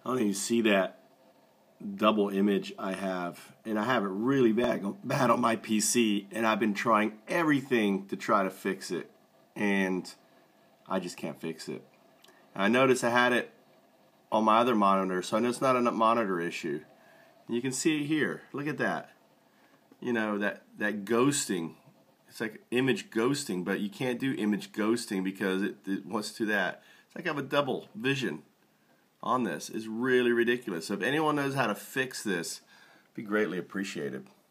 I don't even see that double image I have, and I have it really bad on my PC, and I've been trying everything to try to fix it, and I just can't fix it. I noticed I had it on my other monitor, so I know it's not a monitor issue. And you can see it here. Look at that. You know, that ghosting. It's like image ghosting, but you can't do image ghosting because it wants to do that. It's like I have a double vision on this. It's really ridiculous. So if anyone knows how to fix this, it'd be greatly appreciated.